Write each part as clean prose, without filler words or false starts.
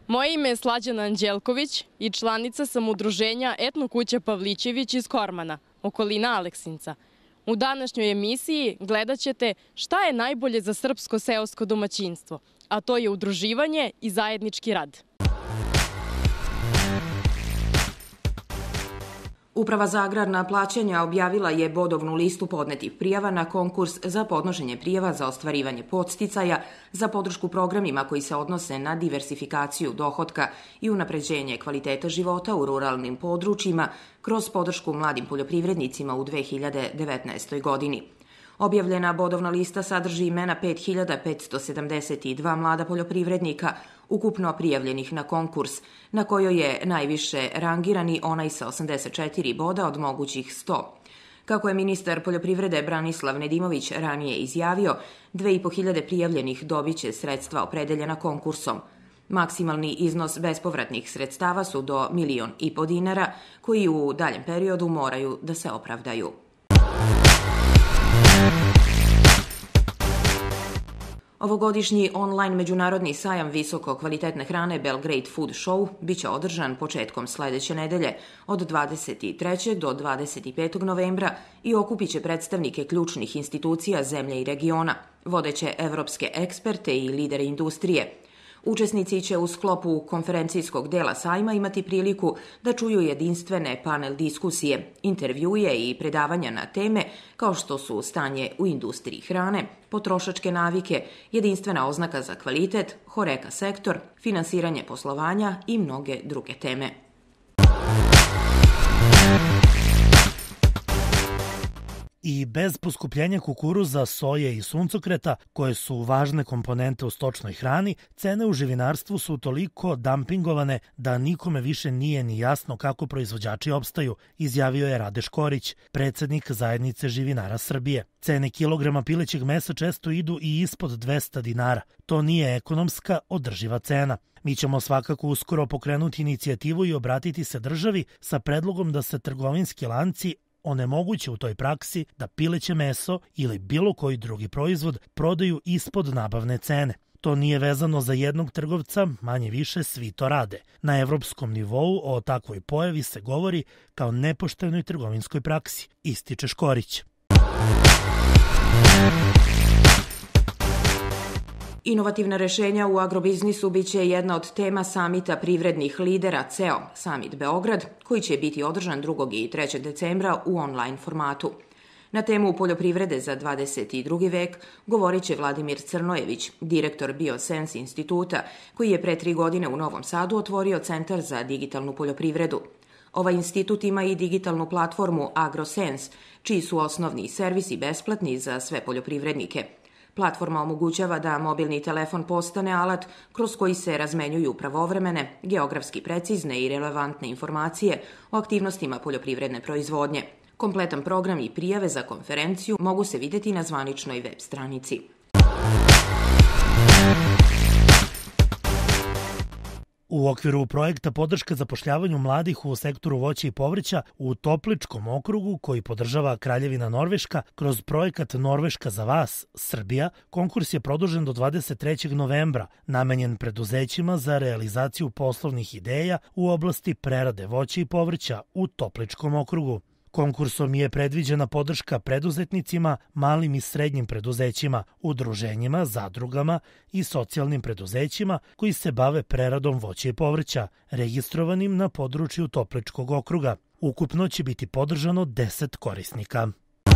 Moje ime je Slađana Anđelković i članica sam udruženja Etno kuća Pavlićević iz Kormana, okolina Aleksinca. U današnjoj emisiji gledat ćete šta je najbolje za srpsko seosko domaćinstvo, a to je udruživanje i zajednički rad. Uprava za agrarna plaćanja objavila je bodovnu listu podnetih prijava na konkurs za podnošenje prijava za ostvarivanje podsticaja za podršku programima koji se odnose na diversifikaciju dohotka i unapređenje kvaliteta života u ruralnim područjima kroz podršku mladim poljoprivrednicima u 2019. godini. Objavljena bodovna lista sadrži imena 5572 mlada poljoprivrednika, ukupno prijavljenih na konkurs, na kojoj je najviše rangirani onaj sa 84 boda od mogućih 100. Kako je ministar poljoprivrede Branislav Nedimović ranije izjavio, 2500 prijavljenih dobit će sredstva opredeljena konkursom. Maksimalni iznos bespovratnih sredstava su do 1,5 miliona dinara, koji u daljem periodu moraju da se opravdaju. Ovogodišnji online međunarodni sajam visoko kvalitetne hrane Belgrade Food Show biće održan početkom sledeće nedelje od 23. do 25. novembra i okupit će predstavnike ključnih institucija zemlje i regiona, vodeće evropske eksperte i lidere industrije. Učesnici će u sklopu konferencijskog dela sajma imati priliku da čuju jedinstvene panel diskusije, intervjuje i predavanja na teme kao što su stanje u industriji hrane, potrošačke navike, jedinstvena oznaka za kvalitet, HoReCa sektor, finansiranje poslovanja i mnoge druge teme. I bez poskupljenja kukuruza, soje i suncokreta, koje su važne komponente u stočnoj hrani, cene u živinarstvu su toliko dampingovane da nikome više nije ni jasno kako proizvođači opstaju, izjavio je Rade Škorić, predsednik Zajednice živinara Srbije. Cene kilograma pilećeg mesa često idu i ispod 200 dinara. To nije ekonomska, održiva cena. Mi ćemo svakako uskoro pokrenuti inicijativu i obratiti se državi sa predlogom da se trgovinski lanci onemoguće u toj praksi da pileće meso ili bilo koji drugi proizvod prodaju ispod nabavne cene. To nije vezano za jednog trgovca, manje više svi to rade. Na evropskom nivou o takvoj pojavi se govori kao nepoštenoj trgovinskoj praksi, ističe Škorić. Inovativna rešenja u agrobiznisu biće jedna od tema samita privrednih lidera CEO Summit Beograd, koji će biti održan 2. i 3. decembra u online formatu. Na temu poljoprivrede za 22. vek govorit će Vladimir Crnojević, direktor Biosense instituta, koji je pre 3 godine u Novom Sadu otvorio Centar za digitalnu poljoprivredu. Ovaj institut ima i digitalnu platformu AgroSense, čiji su osnovni servisi besplatni za sve poljoprivrednike. Platforma omogućava da mobilni telefon postane alat kroz koji se razmenjuju pravovremene, geografski precizne i relevantne informacije o aktivnostima poljoprivredne proizvodnje. Kompletan program i prijave za konferenciju mogu se videti na zvaničnoj web stranici. U okviru projekta podrška zapošljavanju mladih u sektoru voća i povrća u Topličkom okrugu, koji podržava Kraljevina Norveška kroz projekat Norveška za vas, Srbija, konkurs je produžen do 23. novembra, namenjen preduzećima za realizaciju poslovnih ideja u oblasti prerade voća i povrća u Topličkom okrugu. Konkursom je predviđena podrška preduzetnicima, malim i srednjim preduzećima, udruženjima, zadrugama i socijalnim preduzećima koji se bave preradom voća i povrća, registrovanim na području Topličkog okruga. Ukupno će biti podržano 10 korisnika.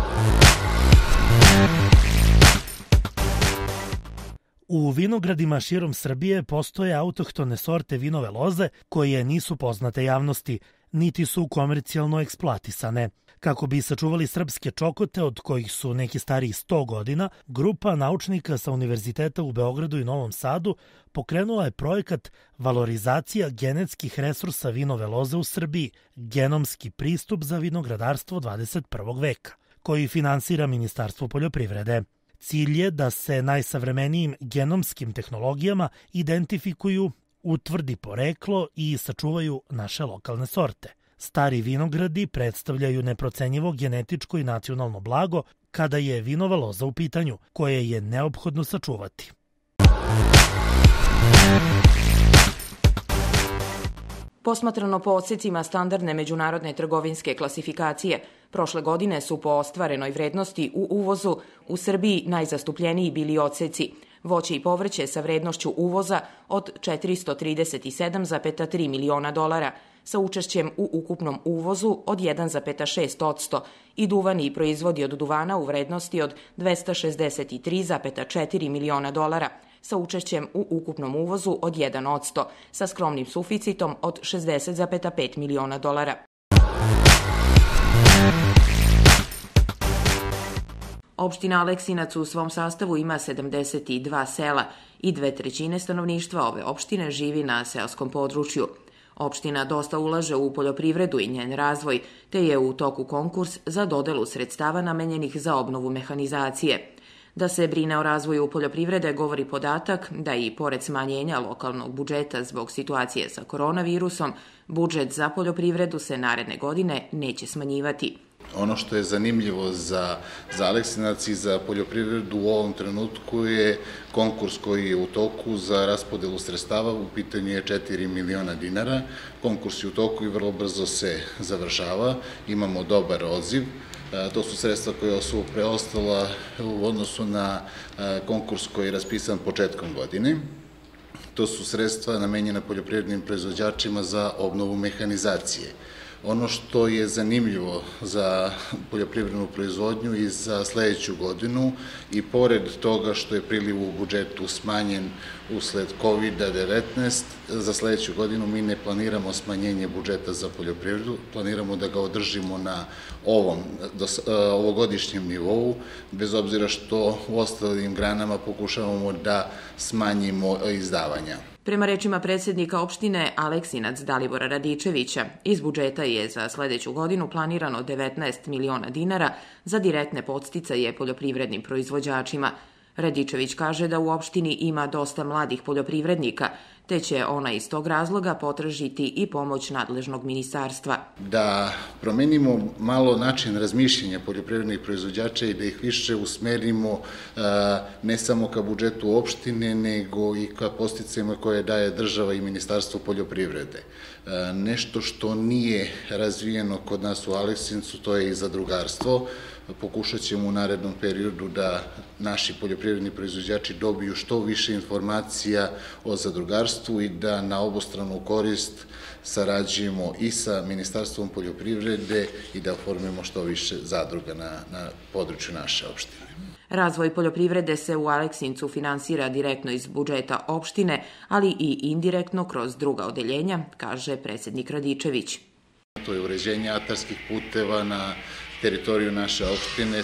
U vinogradima širom Srbije postoje autohtone sorte vinove loze koje nisu poznate javnosti, niti su komercijalno eksploatisane. Kako bi sačuvali srpske čokote, od kojih su neki stariji 100 godina, grupa naučnika sa Univerziteta u Beogradu i Novom Sadu pokrenula je projekat Valorizacija genetskih resursa vinove loze u Srbiji, genomski pristup za vinogradarstvo 21. veka, koji finansira Ministarstvo poljoprivrede. Cilj je da se najsavremenijim genomskim tehnologijama identifikuju, utvrdi poreklo i sačuvaju naše lokalne sorte. Stari vinogradi predstavljaju neprocenjivo genetičko i nacionalno blago kada je vinova loza u pitanju, koje je neophodno sačuvati. Posmatrano po odsecima standardne međunarodne trgovinske klasifikacije, prošle godine su po ostvarenoj vrednosti u uvozu u Srbiji najzastupljeniji bili odseci voće i povrće sa vrednošću uvoza od $437,3 miliona, sa učešćem u ukupnom uvozu od 1,6% i duvani i proizvodi od duvana u vrednosti od $263,4 miliona, sa učešćem u ukupnom uvozu od 1%, sa skromnim suficitom od $60,5 miliona. Opština Aleksinac u svom sastavu ima 72 sela i 2/3 stanovništva ove opštine živi na seoskom području. Opština dosta ulaže u poljoprivredu i njen razvoj, te je u toku konkurs za dodelu sredstava namenjenih za obnovu mehanizacije. Da se brine o razvoju poljoprivrede govori podatak da i pored smanjenja lokalnog budžeta zbog situacije sa koronavirusom, budžet za poljoprivredu se naredne godine neće smanjivati. Ono što je zanimljivo za Aleksinac i za poljoprivredu u ovom trenutku je konkurs koji je u toku za raspodelu sredstava, u pitanju je 4 miliona dinara. Konkurs je u toku i vrlo brzo se završava, imamo dobar odziv. To su sredstva koja su preostala u odnosu na konkurs koji je raspisan početkom godine. To su sredstva namenjena poljoprivrednim proizvođačima za obnovu mehanizacije. Ono što je zanimljivo za poljoprivrednu proizvodnju i za sledeću godinu, i pored toga što je priliv u budžetu smanjen usled COVID-19, za sledeću godinu mi ne planiramo smanjenje budžeta za poljoprivredu, planiramo da ga održimo na ovogodišnjem nivou, bez obzira što u ostalim granama pokušavamo da smanjimo izdavanja. Prema rečima predsjednika opštine Aleksinac Dalibora Radičevića, iz budžeta je za sledeću godinu planirano 19 miliona dinara za direktne podsticaje poljoprivrednim proizvođačima. Radičević kaže da u opštini ima dosta mladih poljoprivrednika, te će ona iz tog razloga potražiti i pomoć nadležnog ministarstva. Da promenimo malo način razmišljanja poljoprivrednih proizvođača i da ih više usmerimo ne samo ka budžetu opštine, nego i ka podsticajima koje daje država i Ministarstvo poljoprivrede. Nešto što nije razvijeno kod nas u Aleksincu, to je i zadrugarstvo. Pokušat ćemo u narednom periodu da naši poljoprivredni proizvođači dobiju što više informacija o zadrugarstvu i da na obostranu korist sarađujemo i sa Ministarstvom poljoprivrede i da oformimo što više zadruga na području naše opštine. Razvoj poljoprivrede se u Aleksincu finansira direktno iz budžeta opštine, ali i indirektno kroz druga odeljenja, kaže predsjednik Radičević. To je uređenje atarskih puteva na teritoriju naše opštine,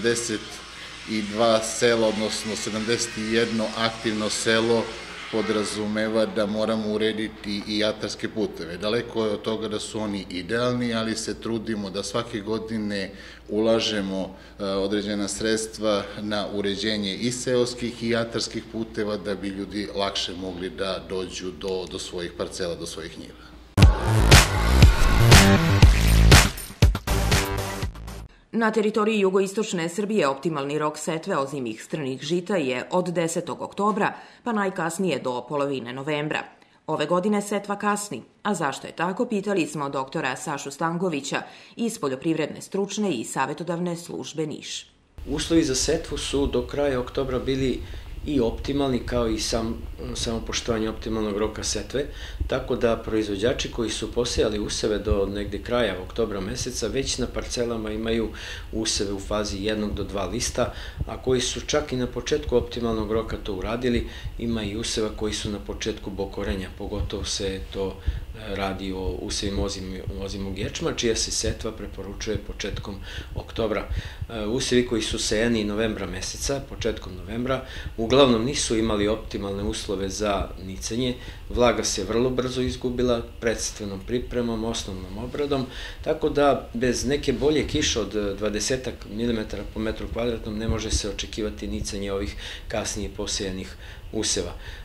72 sela, odnosno 71 aktivno selo podrazumeva da moramo urediti i atarske puteve. Daleko je od toga da su oni idealni, ali se trudimo da svake godine ulažemo određena sredstva na uređenje i seoskih i atarskih puteva da bi ljudi lakše mogli da dođu do svojih parcela, do svojih njiva. Na teritoriji jugoistočne Srbije optimalni rok setve ozimih strnih žita je od 10. oktobra pa najkasnije do polovine novembra. Ove godine setva kasni, a zašto je tako, pitali smo doktora Sašu Stankovića iz Poljoprivredne stručne i savetodavne službe Niš. Uslovi za setvu su do kraja oktobra bili i optimalni, kao i samo poštovanje optimalnog roka setve, tako da proizvođači koji su posejali useve do negde kraja oktobra meseca već na parcelama imaju useve u fazi 1 do 2 lista, a koji su čak i na početku optimalnog roka to uradili, ima i useva koji su na početku bokorenja, pogotovo se to radi o usevima ozimog ječma, čija se setva preporučuje početkom oktobra. Usevi koji su sejani novembra meseca, početkom novembra, uglavnom nisu imali optimalne uslove za nicanje, vlaga se vrlo brzo izgubila predsetvenom pripremom, osnovnom obradom, tako da bez neke bolje kiše od 20 mm po metru kvadratnom ne može se očekivati nicanje ovih kasnije posejanih useva.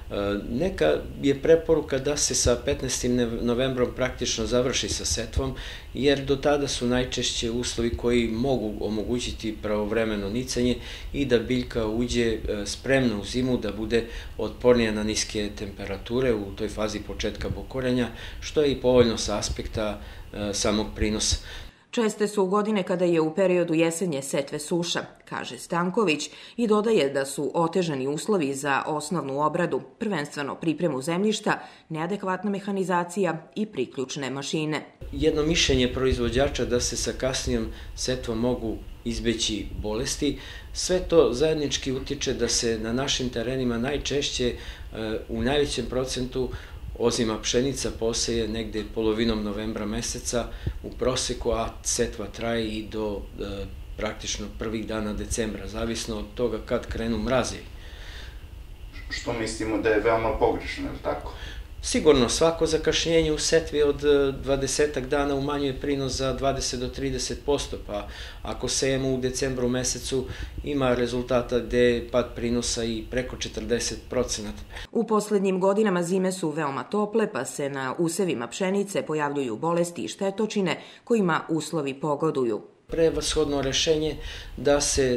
Neka je preporuka da se sa 15. novembrom praktično završi sa setvom, jer do tada su najčešće uslovi koji mogu omogućiti pravovremeno nicanje i da biljka uđe spremna u zimu, da bude otpornija na niske temperature u toj fazi početka bokorenja, što je i povoljno sa aspekta samog prinosa. Česte su godine kada je u periodu jesenje setve suša, kaže Stanković i dodaje da su otežani uslovi za osnovnu obradu, prvenstveno pripremu zemljišta, neadekvatna mehanizacija i priključne mašine. Jedno mišljenje proizvođača da se sa kasnijom setvom mogu izbeći bolesti, sve to zajednički utiče da se na našim terenima najčešće u najvećem procentu ozima pšenica poseje negde polovinom novembra meseca u proseku, a setva traje i do praktično prvih dana decembra, zavisno od toga kad krenu mrazevi. Što mislimo da je veoma pogrešno, je li tako? Sigurno, svako zakašnjenje u setvi od 20 dana umanjuje prinos za 20 do 30%, pa ako sejemo u decembru mesecu ima rezultata gde je pad prinosa i preko 40%. U poslednjim godinama zime su veoma tople, pa se na usevima pšenice pojavljuju bolesti i štetočine kojima uslovi pogoduju. Prevashodno rešenje da se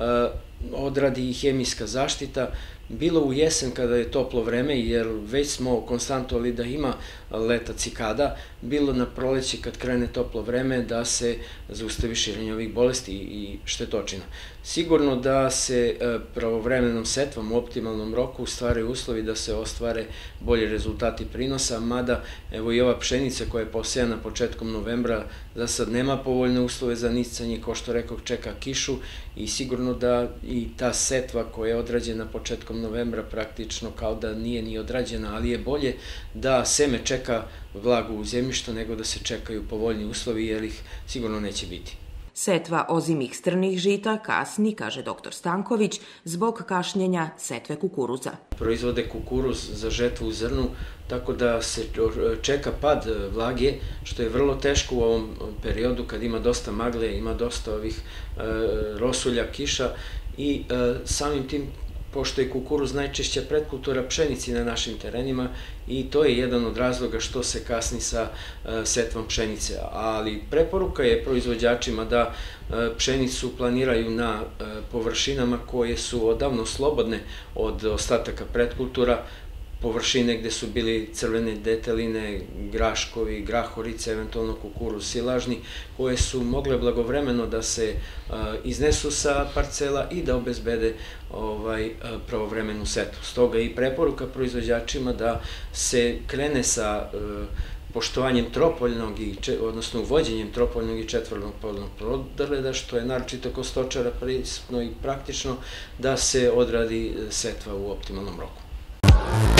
odradi i hemijska zaštita, bilo u jesen kada je toplo vreme, jer već smo konstantovali da ima leta cikada, bilo na proleće kad krene toplo vreme da se zaustavi širenje ovih bolesti i štetočina. Sigurno da se pravovremenom setvom u optimalnom roku stvaraju uslovi da se ostvare bolji rezultati prinosa, mada evo i ova pšenica koja je posejana početkom novembra za sad nema povoljne uslove za nicanje, kao što rekao, čeka kišu i sigurno da i ta setva koja je odrađena početkom novembra praktično kao da nije ni odrađena, ali je bolje da seme čeka vlagu u zemljištu nego da se čekaju povoljni uslovi, jer ih sigurno neće biti. Setva ozimih strnih žita kasni, kaže dr. Stanković, zbog kašnjenja setve kukuruza. Proizvode kukuruz za žetvu u zrnu, tako da se čeka pad vlage, što je vrlo teško u ovom periodu kad ima dosta magle, ima dosta ovih rosulja, kiša i samim tim, pošto je kukuruz najčešća pretkultura pšenici na našim terenima i to je jedan od razloga što se kasni sa setvom pšenice. Ali preporuka je proizvođačima da pšenicu planiraju na površinama koje su odavno slobodne od ostataka pretkultura, površine gde su bili crvene deteline, graškovi, grahorice, eventualno kukuruz silažni, koje su mogle blagovremeno da se iznesu sa parcela i da obezbede pravovremenu setvu. Stoga i preporuka proizvođačima da se krene sa poštovanjem tropoljnog, odnosno uvođenjem tropoljnog i četvrtpoljnog prodreda, što je naročito kod stočara prisutno i praktično da se odradi setva u optimalnom roku.